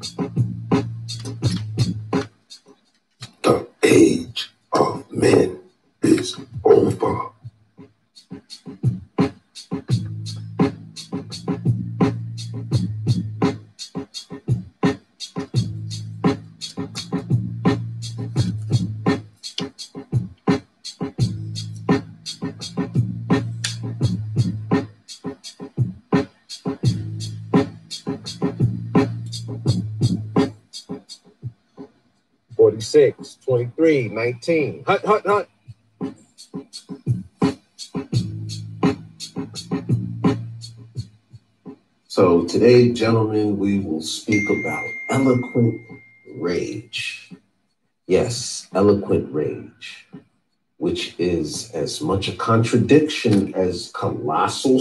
The age of men is over. "46, 23, 19. Hunt, hunt, hunt." So today, gentlemen, we will speak about eloquent rage. Yes, eloquent rage, which is as much a contradiction as colossal